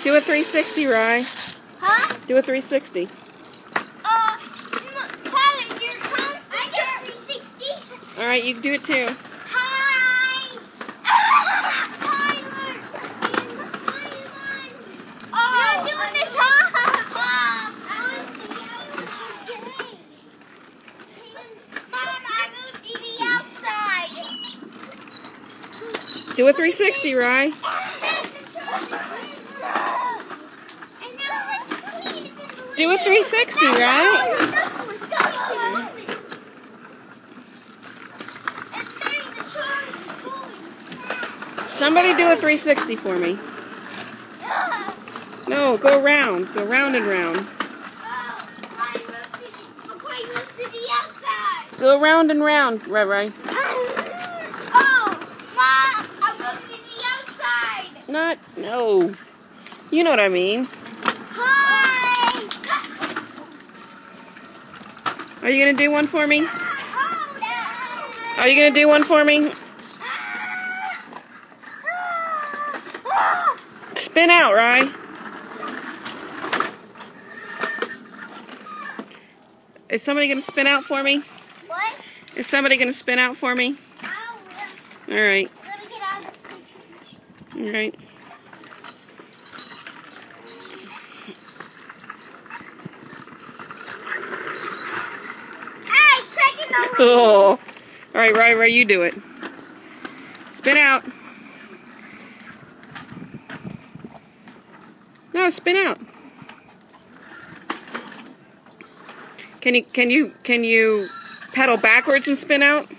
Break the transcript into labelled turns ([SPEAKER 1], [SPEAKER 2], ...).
[SPEAKER 1] Do a 360, Rye.
[SPEAKER 2] Huh?
[SPEAKER 1] Do a 360.
[SPEAKER 2] Tyler, you're coming. I got 360.
[SPEAKER 1] All right, you can do it too.
[SPEAKER 2] Hi. Tyler. Oh, you're doing this, huh? Mom, I moved Edie outside.
[SPEAKER 1] Do a 360, Rye. Do a 360, right? Somebody do a 360 for me. No, go around. Go round and round. Go round and round, Ray.
[SPEAKER 2] Oh, Mom, I moved to the outside.
[SPEAKER 1] Not, no. You know what I mean.
[SPEAKER 2] Hi.
[SPEAKER 1] Are you going to do one for me? Are you going to do one for me? Spin out, Rye. Is somebody going to spin out for me?
[SPEAKER 2] What?
[SPEAKER 1] Is somebody going to spin out for me? All right.
[SPEAKER 2] Let me get out of the situation.
[SPEAKER 1] All right. Oh. All right, Ray, you do it. Spin out. No, spin out. Can you pedal backwards and spin out?